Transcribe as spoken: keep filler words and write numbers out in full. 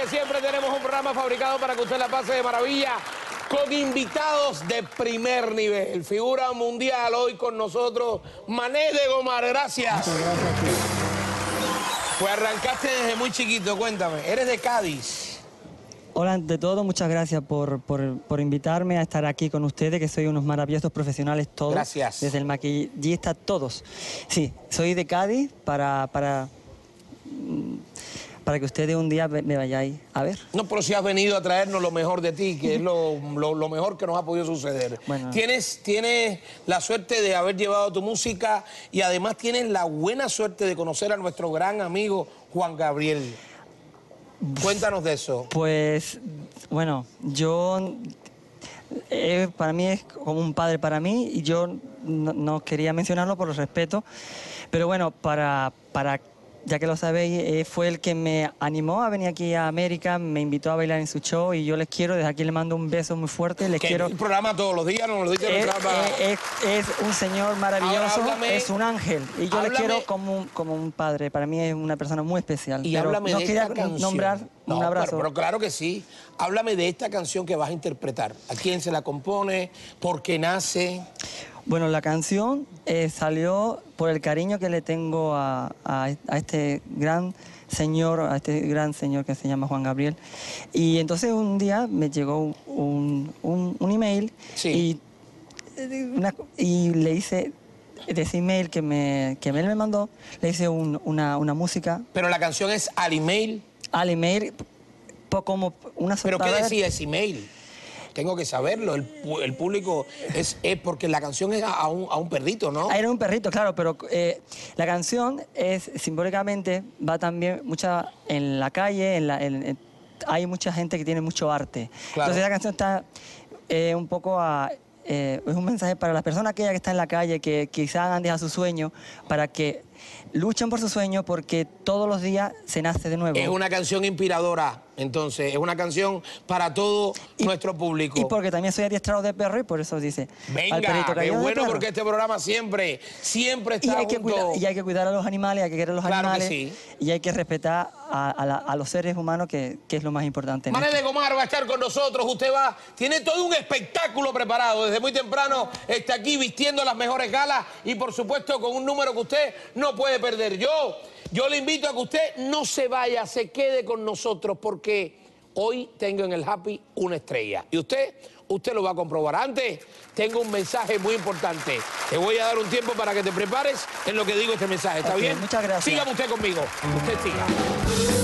que siempre tenemos un programa fabricado para que usted la pase de maravilla, con invitados de primer nivel. Figura mundial hoy con nosotros, Mané de Gomar. Gracias. Muchas gracias a ti. Pues arrancaste desde muy chiquito, cuéntame. Eres de Cádiz. Hola, ante todo, muchas gracias por, por, por invitarme a estar aquí con ustedes, que soy unos maravillosos profesionales todos. Gracias. Desde el maquillista, todos. Sí, soy de Cádiz para, para, para que ustedes un día me vayáis a ver. No, pero si has venido a traernos lo mejor de ti, que es lo, lo, lo mejor que nos ha podido suceder. Bueno. Tienes, tienes la suerte de haber llevado tu música y además tienes la buena suerte de conocer a nuestro gran amigo Juan Gabriel. Cuéntanos de eso. Pues, bueno, yo... Eh, para mí es como un padre para mí y yo no, no quería mencionarlo por el respeto, pero bueno, para... para ya que lo sabéis, eh, fue el que me animó a venir aquí a América, me invitó a bailar en su show y yo les quiero, desde aquí le mando un beso muy fuerte, les que quiero... un programa todos los días, nos lo dice Es, nuestra... es, es un señor maravilloso, háblame, es un ángel y yo háblame, le quiero como un, como un padre, para mí es una persona muy especial. Y pero háblame no de quería esta canción. nombrar No, un abrazo. Pero, pero claro que sí. Háblame de esta canción que vas a interpretar. ¿A quién se la compone? ¿Por qué nace? Bueno, la canción eh, salió por el cariño que le tengo a, a, a este gran señor, a este gran señor que se llama Juan Gabriel. Y entonces un día me llegó un, un, un email sí. y, una, y le hice, de ese email que, me, que él me mandó, le hice un, una, una música. Pero la canción es al email. Al email, como una ¿Pero qué palabra, decía ese email? Tengo que saberlo, el, el público es, es porque la canción es a un, a un perrito, ¿no? Ah, era un perrito, claro, pero eh, la canción es simbólicamente, va también mucha en la calle, en la, en, en, hay mucha gente que tiene mucho arte. Claro. Entonces la canción está eh, un poco a... Eh, es un mensaje para las personas aquellas que están en la calle, que quizás han dejado su sueño, para que luchen por su sueño, porque todos los días se nace de nuevo. Es una canción inspiradora, entonces, es una canción para todo y, nuestro público. Y porque también soy adiestrado de perro y por eso dice... Venga, al perrito qué bueno, porque este programa siempre, siempre está y hay, junto. que cuidar, y hay que cuidar a los animales, hay que querer a los claro animales. Que sí. Y hay que respetar a, a, la, a los seres humanos, que, que es lo más importante. Mané de Gomar va a estar con nosotros, usted va, tiene todo un espectáculo preparado, desde muy temprano está aquí vistiendo las mejores galas y por supuesto con un número que usted no puede perder. Yo, yo le invito a que usted no se vaya, se quede con nosotros porque hoy tengo en el Happy una estrella. Y usted, usted lo va a comprobar. Antes, tengo un mensaje muy importante. Te voy a dar un tiempo para que te prepares en lo que digo este mensaje. ¿Está okay, bien? Muchas gracias. Sígame usted conmigo. Usted siga.